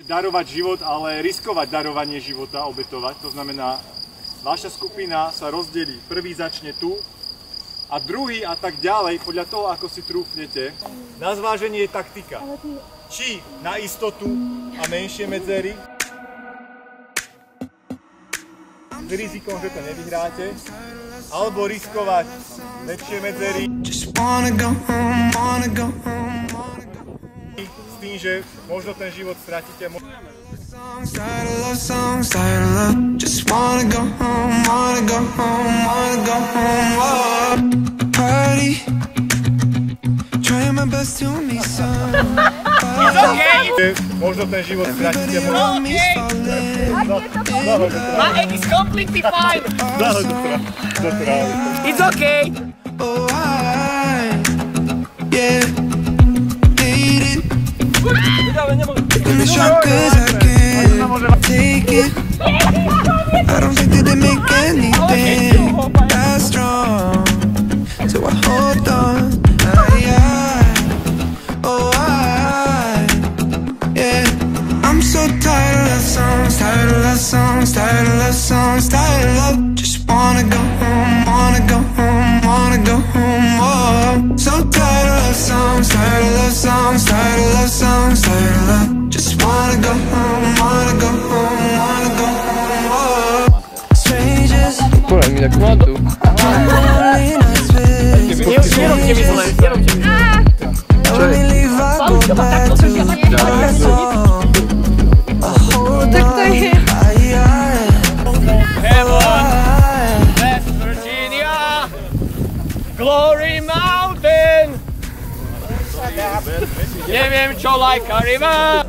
Darovať život, ale riskovať darovanie života, obetovať. To znamená, vaša skupina sa rozdelí. Prvý začne tu a druhý a tak ďalej, podľa toho, ako si trúfnete. Na zváženie je taktika. Či na istotu a menšie medzery, s rizikom, že to nevyhráte, alebo riskovať väčšie medzery. S tým, že možno ten život stratíte. Možno ten život stratíte. My egg is completely fine. It's okay. In the shot 'cause I can't take it. I don't think that they make anything that strong, so I hold on. Yeah. I'm so tired of love songs, tired of love songs, tired of love songs, tired of love. Just wanna go home, wanna go home, wanna go home. Oh, so tired of love songs, tired of love songs, tired of love songs, tired of love. Just wanna go home, wanna go home, wanna go home. Oh, strangers. Kurwa, mi tak ładnie. Nie mi zle, Tak to je. Heaven, West Virginia, Glory Mountain. Neviem čo, like a river.